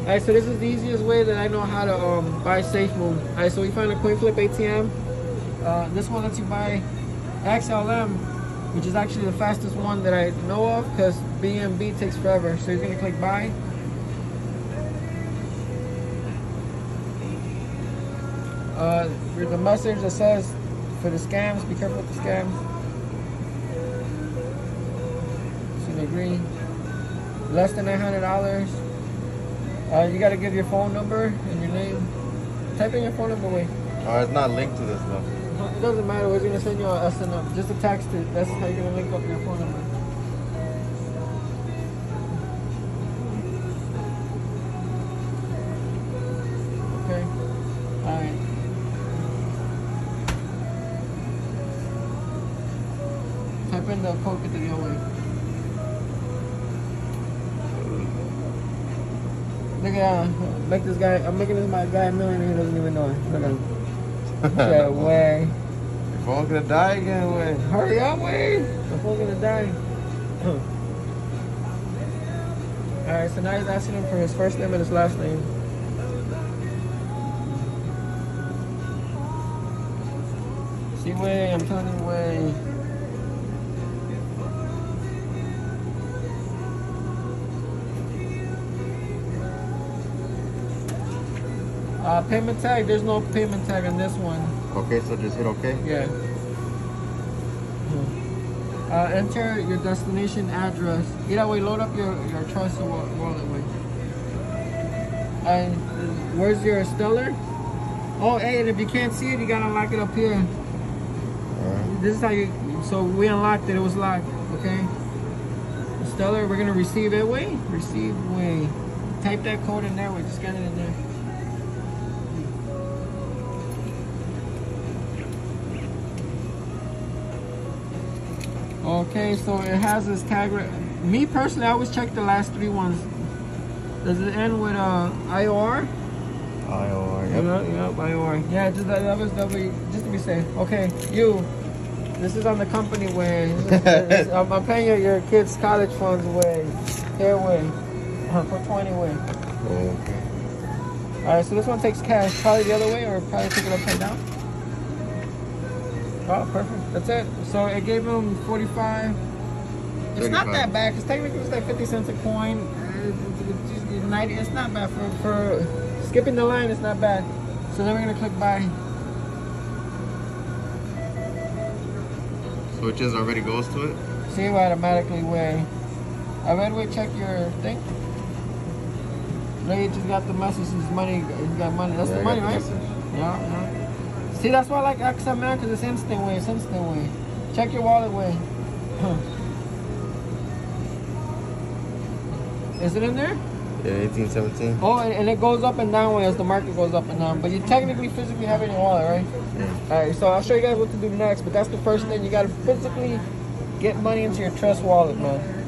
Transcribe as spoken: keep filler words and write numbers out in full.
Alright, so this is the easiest way that I know how to um, buy SafeMoon. Alright, so we found a coin flip A T M. Uh, this one lets you buy X L M, which is actually the fastest one that I know of, because B N B takes forever. So you're gonna click buy. Uh, there's a message that says for the scams, be careful with the scams. So you agree. Less than nine hundred dollars. Uh, you gotta give your phone number and your name. Type in your phone number, wait. Oh, it's not linked to this though. It doesn't matter, we're gonna send you a S N M. Just a text it. That's how you're gonna link up your phone number. Okay. Alright. Type in the code to the way. Look at that. Make this guy, I'm making this my guy a millionaire, he doesn't even know it. Look at him. Yeah, way. Your phone's gonna die again, way. Hurry up, way. The phone's gonna die. Alright, so now he's asking him for his first name and his last name. See, way, I'm telling you, way. Uh, payment tag, there's no payment tag on this one. Okay, so just hit OK? Yeah. Uh, enter your destination address. Either way, load up your, your trust wallet way. And where's your stellar? Oh, hey, and if you can't see it, you gotta lock it up here. Right. This is how you, so we unlocked it, it was locked, okay? Stellar, we're gonna receive it way. Receive way. Type that code in there, we just scan it in there. Okay, so it has this tag. Me personally, I always check the last three ones. Does it end with uh, I O R? I O R, yep. Yep, yep, I O R. Yeah, just that was W, just to be safe. Okay, you. This is on the company way. This is, this, I'm, I'm paying your, your kids' college funds way. Here way. For twenty way. Okay. All right, so this one takes cash. Probably the other way, or probably take it upside down. Oh, perfect. That's it. So it gave him forty-five. It's not that bad, because technically it's like fifty cents a coin. It's not bad for, for skipping the line. It's not bad. So then we're gonna click buy. So it just already goes to it? See, automatically way. I read way check your thing. No, you just got the message. It's money. You got money. That's yeah, the I money, the right? Message. Yeah, yeah. See, that's why I like X M L, because it's instant way. It's instant way. Check your wallet way. Is it in there? Yeah, eighteen seventeen. Oh, and, and it goes up and down way as the market goes up and down. But you technically physically have it in your wallet, right? Yeah. Alright, so I'll show you guys what to do next. But that's the first thing. You got to physically get money into your Trust wallet, man.